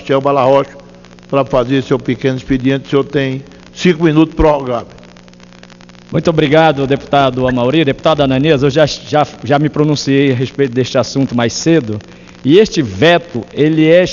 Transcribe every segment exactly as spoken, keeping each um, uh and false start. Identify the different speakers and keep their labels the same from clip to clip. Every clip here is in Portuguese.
Speaker 1: Sebastião Balarrocha para fazer seu pequeno expediente. O senhor tem cinco minutos prorrogados.
Speaker 2: Muito obrigado, deputado Amauri. Deputado Ananias, eu já, já, já me pronunciei a respeito deste assunto mais cedo, e este veto, ele é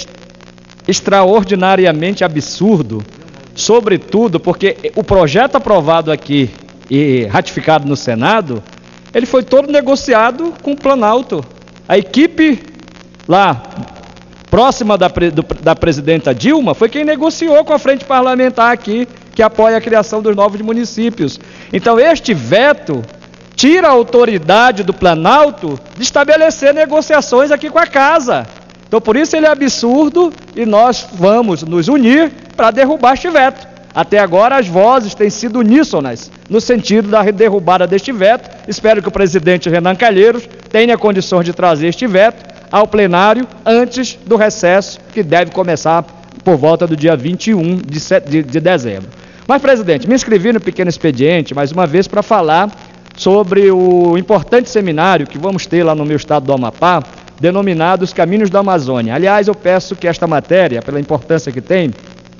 Speaker 2: extraordinariamente absurdo, sobretudo porque o projeto aprovado aqui e ratificado no Senado, ele foi todo negociado com o Planalto. A equipe lá, próxima da, do, da presidenta Dilma, foi quem negociou com a frente parlamentar aqui, que apoia a criação dos novos municípios. Então, este veto tira a autoridade do Planalto de estabelecer negociações aqui com a Casa. Então, por isso ele é absurdo e nós vamos nos unir para derrubar este veto. Até agora as vozes têm sido uníssonas no sentido da derrubada deste veto. Espero que o presidente Renan Calheiros tenha condições de trazer este veto ao plenário antes do recesso, que deve começar por volta do dia vinte e um de dezembro. Mas, presidente, me inscrevi no pequeno expediente, mais uma vez, para falar sobre o importante seminário que vamos ter lá no meu estado do Amapá, denominado Os Caminhos da Amazônia. Aliás, eu peço que esta matéria, pela importância que tem,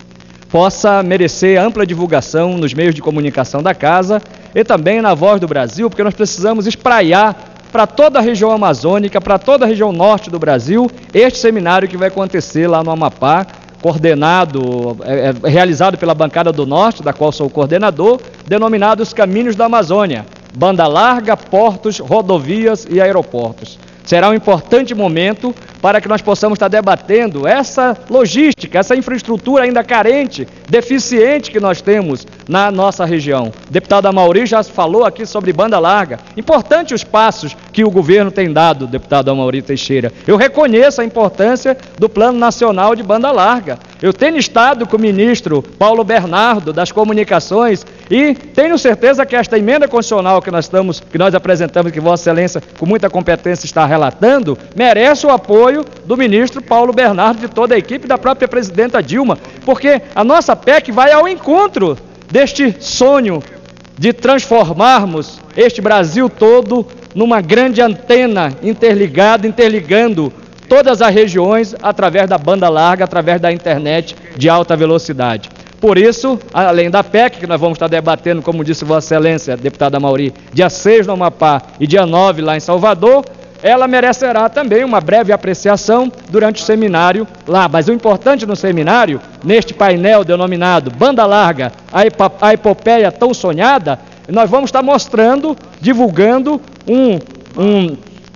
Speaker 2: possa merecer ampla divulgação nos meios de comunicação da Casa e também na Voz do Brasil, porque nós precisamos espraiar para toda a região amazônica, para toda a região norte do Brasil, este seminário que vai acontecer lá no Amapá, coordenado, é, é, realizado pela bancada do Norte, da qual sou o coordenador, denominado Os Caminhos da Amazônia, banda larga, portos, rodovias e aeroportos. Será um importante momento para que nós possamos estar debatendo essa logística, essa infraestrutura ainda carente, deficiente que nós temos na nossa região. O deputado Amauri já falou aqui sobre banda larga. Importante os passos que o governo tem dado, deputado Amauri Teixeira. Eu reconheço a importância do Plano Nacional de Banda Larga. Eu tenho estado com o ministro Paulo Bernardo das Comunicações e tenho certeza que esta emenda constitucional que nós estamos, que nós apresentamos, que Vossa Excelência com muita competência está relatando, merece o apoio do ministro Paulo Bernardo, de toda a equipe, da própria presidenta Dilma, porque a nossa P E C vai ao encontro deste sonho de transformarmos este Brasil todo numa grande antena interligada, interligando todas as regiões através da banda larga, através da internet de alta velocidade. Por isso, além da P E C, que nós vamos estar debatendo, como disse Vossa Excelência, deputada Amauri, dia seis no Amapá e dia nove lá em Salvador, ela merecerá também uma breve apreciação durante o seminário lá. Mas o importante no seminário, neste painel denominado Banda Larga, a epopeia tão sonhada, nós vamos estar mostrando, divulgando um, um,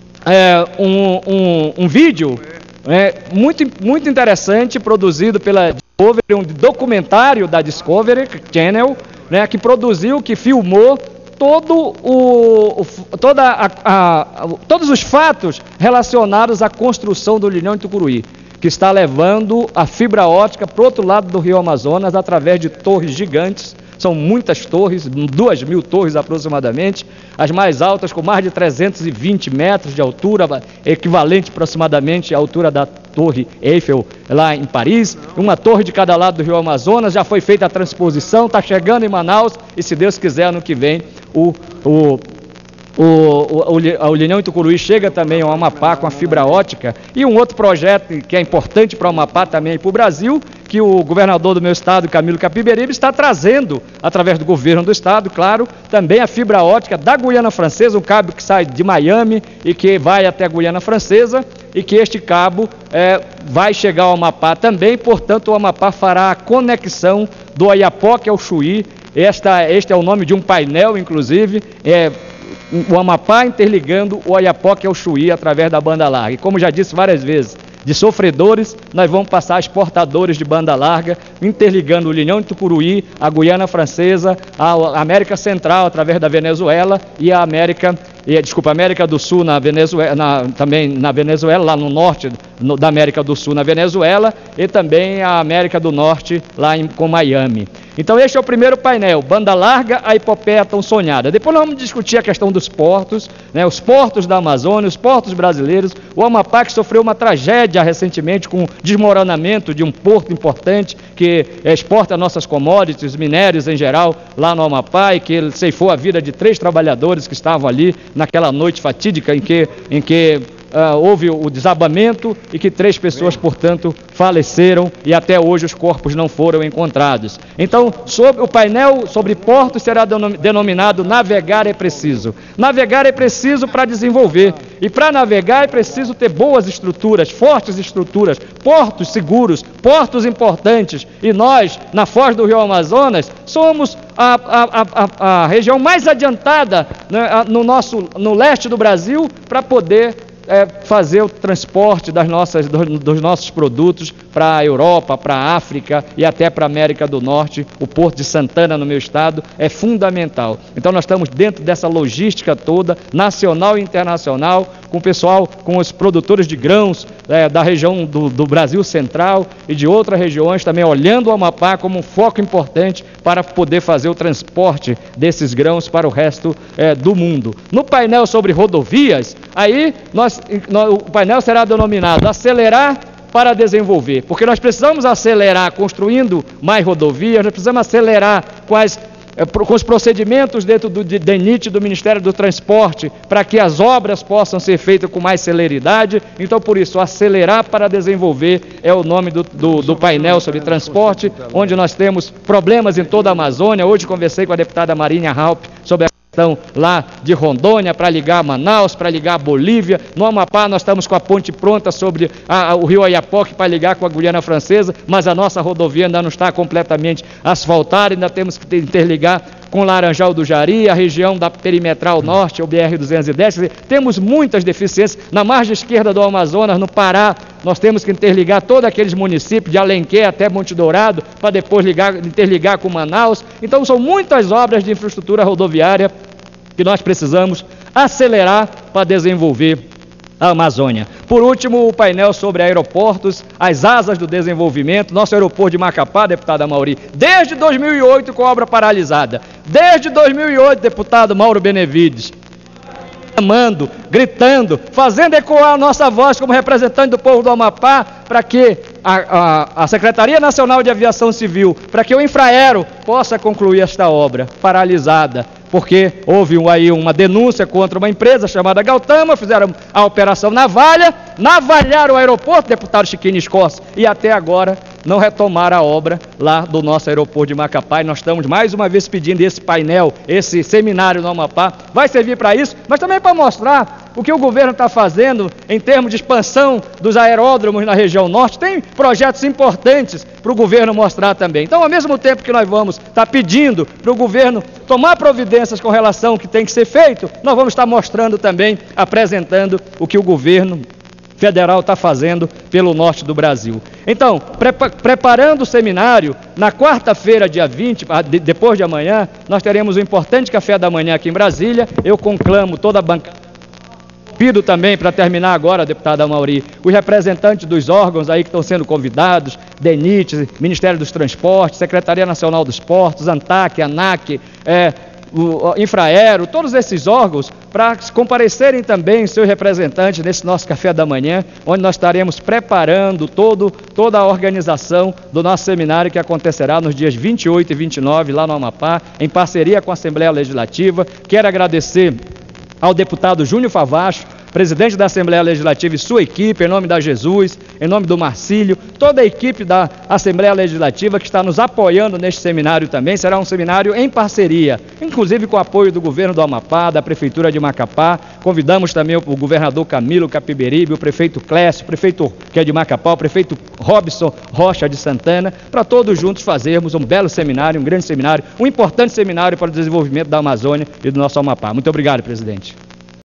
Speaker 2: é, um, um, um vídeo é, muito, muito interessante, produzido pela Discovery, um documentário da Discovery Channel, né, que produziu, que filmou todo o, o, toda a, a, a, todos os fatos relacionados à construção do Linhão de Tucuruí, que está levando a fibra ótica para o outro lado do Rio Amazonas através de torres gigantes. São muitas torres, duas mil torres aproximadamente, as mais altas com mais de trezentos e vinte metros de altura, equivalente aproximadamente à altura da Torre Eiffel lá em Paris. Uma torre de cada lado do Rio Amazonas, já foi feita a transposição, está chegando em Manaus e, se Deus quiser, ano que vem, o... o O, o, o, o Linhão de Tucuruí chega também ao Amapá com a fibra ótica. E um outro projeto que é importante para o Amapá também e para o Brasil, que o governador do meu estado, Camilo Capiberibe, está trazendo, através do governo do estado, claro, também a fibra ótica da Guiana Francesa, um cabo que sai de Miami e que vai até a Guiana Francesa, e que este cabo é, vai chegar ao Amapá também. Portanto, o Amapá fará a conexão do Oiapoque ao Chuí. Esta, este é o nome de um painel, inclusive, é o Amapá interligando o Oiapoque ao Chuí através da banda larga. E como já disse várias vezes, de sofredores, nós vamos passar a exportadores de banda larga, interligando o Linhão de Tucuruí, a Guiana Francesa, a América Central através da Venezuela e a América, e, desculpa, América do Sul na Venezuela, na, também na Venezuela, lá no norte no, da América do Sul na Venezuela, e também a América do Norte lá em, com Miami. Então este é o primeiro painel, banda larga, a epopeia tão sonhada. Depois nós vamos discutir a questão dos portos, né, os portos da Amazônia, os portos brasileiros, o Amapá que sofreu uma tragédia recentemente com o desmoronamento de um porto importante que exporta nossas commodities, minérios em geral, lá no Amapá, e que ceifou a vida de três trabalhadores que estavam ali naquela noite fatídica em que, em que uh, houve o desabamento e que três pessoas, portanto, faleceram e até hoje os corpos não foram encontrados. Então, sobre, o painel sobre portos será denominado Navegar é Preciso. Navegar é preciso para desenvolver, e para navegar é preciso ter boas estruturas, fortes estruturas, portos seguros, portos importantes, e nós, na Foz do Rio Amazonas, somos a, a, a, a região mais adiantada, né, no, nosso, no leste do Brasil, para poder É, fazer o transporte das nossas, dos, dos nossos produtos para a Europa, para a África e até para a América do Norte. O Porto de Santana, no meu estado, é fundamental. Então nós estamos dentro dessa logística toda, nacional e internacional, com o pessoal, com os produtores de grãos é, da região do, do Brasil Central e de outras regiões, também olhando o Amapá como um foco importante para poder fazer o transporte desses grãos para o resto é, do mundo. No painel sobre rodovias, aí nós o painel será denominado Acelerar para Desenvolver, porque nós precisamos acelerar construindo mais rodovias, nós precisamos acelerar com, as, com os procedimentos dentro do D E N I T, do Ministério do Transporte, para que as obras possam ser feitas com mais celeridade. Então, por isso, Acelerar para Desenvolver é o nome do, do, do painel sobre transporte, onde nós temos problemas em toda a Amazônia. Hoje conversei com a deputada Marinha Halp sobre a questão lá de Rondônia, para ligar a Manaus, para ligar a Bolívia. No Amapá nós estamos com a ponte pronta sobre a, a, o rio Oiapoque para ligar com a Guiana Francesa, mas a nossa rodovia ainda não está completamente asfaltada, ainda temos que interligar com Laranjal do Jari, a região da Perimetral Norte, o B R duzentos e dez. Quer dizer, temos muitas deficiências. Na margem esquerda do Amazonas, no Pará, nós temos que interligar todos aqueles municípios de Alenquer até Monte Dourado, para depois ligar, interligar com Manaus. Então são muitas obras de infraestrutura rodoviária que nós precisamos acelerar para desenvolver a Amazônia. Por último, o painel sobre aeroportos, as asas do desenvolvimento. Nosso aeroporto de Macapá, deputada Mauri, desde dois mil e oito com obra paralisada. Desde dois mil e oito, deputado Mauro Benevides, chamando, gritando, fazendo ecoar a nossa voz como representante do povo do Amapá, para que a, a, a Secretaria Nacional de Aviação Civil, para que o Infraero possa concluir esta obra paralisada, porque houve um, aí uma denúncia contra uma empresa chamada Gautama, fizeram a operação navalha, navalharam o aeroporto, deputado Chiquinho Escorce, e até agora não retomaram a obra lá do nosso aeroporto de Macapá. E nós estamos mais uma vez pedindo esse painel, esse seminário no Amapá, vai servir para isso, mas também para mostrar o que o governo está fazendo em termos de expansão dos aeródromos na região norte. Tem projetos importantes para o governo mostrar também. Então, ao mesmo tempo que nós vamos estar pedindo para o governo tomar providências com relação ao que tem que ser feito, nós vamos estar mostrando também, apresentando o que o governo federal está fazendo pelo norte do Brasil. Então, prepa preparando o seminário, na quarta-feira, dia vinte, de, depois de amanhã, nós teremos um importante café da manhã aqui em Brasília. Eu conclamo toda a bancada. Pido também, para terminar agora, deputada Mauri, os representantes dos órgãos aí que estão sendo convidados, D E N I T, Ministério dos Transportes, Secretaria Nacional dos Portos, ANTAC, ANAC, é, o Infraero, todos esses órgãos, para comparecerem também seus representantes nesse nosso café da manhã, onde nós estaremos preparando todo, toda a organização do nosso seminário, que acontecerá nos dias vinte e oito e vinte e nove, lá no Amapá, em parceria com a Assembleia Legislativa. Quero agradecer ao deputado Júnior Favacho, presidente da Assembleia Legislativa, e sua equipe, em nome da Jesus, em nome do Marcílio, toda a equipe da Assembleia Legislativa que está nos apoiando neste seminário também. Será um seminário em parceria, inclusive com o apoio do governo do Amapá, da Prefeitura de Macapá. Convidamos também o governador Camilo Capiberibe, o prefeito Clécio, o prefeito que é de Macapá, o prefeito Robson Rocha de Santana, para todos juntos fazermos um belo seminário, um grande seminário, um importante seminário para o desenvolvimento da Amazônia e do nosso Amapá. Muito obrigado, presidente.